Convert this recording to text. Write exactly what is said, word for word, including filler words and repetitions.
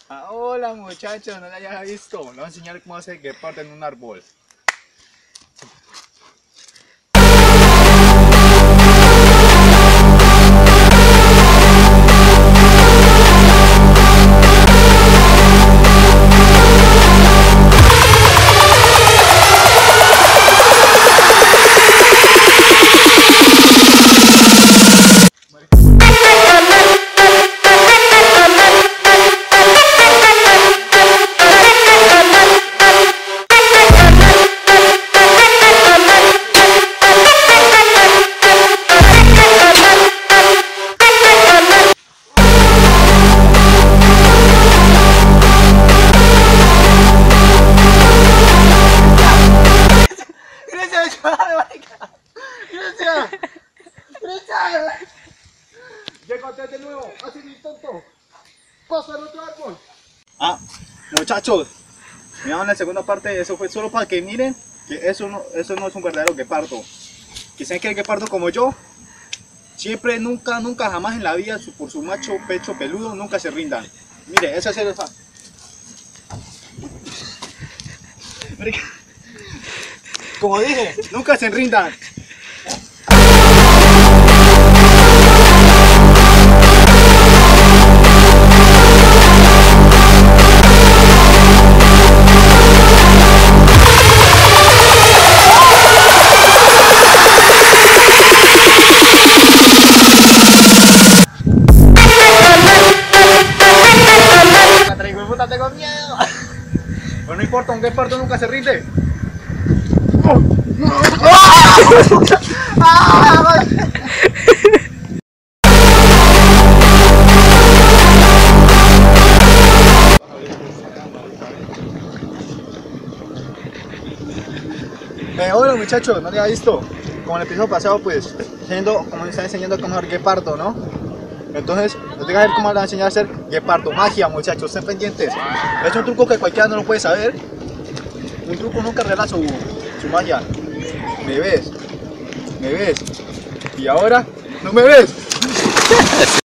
Ah, hola muchachos, no la hayas visto. Le voy a enseñar cómo hacer que parte en un árbol. Gracias, marica. Gracias. Gracias. Llegaste de nuevo, así mi tonto. Pasa al otro árbol. Ah, muchachos, miraron la segunda parte, eso fue solo para que miren que eso no, eso no es un verdadero guepardo. Que sean que el guepardo como yo, siempre, nunca, nunca, jamás en la vida, su, por su macho pecho peludo, nunca se rindan. Mire, eso es el... Como dije, nunca se rindan. Puta, tengo miedo. Pero no importa, un guepardo nunca se rinde. Eh, hola muchachos, no le había visto. Como en el episodio pasado, pues, siendo, como me están enseñando cómo hacer guepardo, ¿no? Entonces, les voy a ver cómo les voy a enseñar a hacer guepardo. Magia, muchachos, estén pendientes. Es un truco que cualquiera no lo puede saber. Un truco nunca revela su, su magia. ¿Me ves? ¿Me ves? ¿Y ahora? ¿No me ves?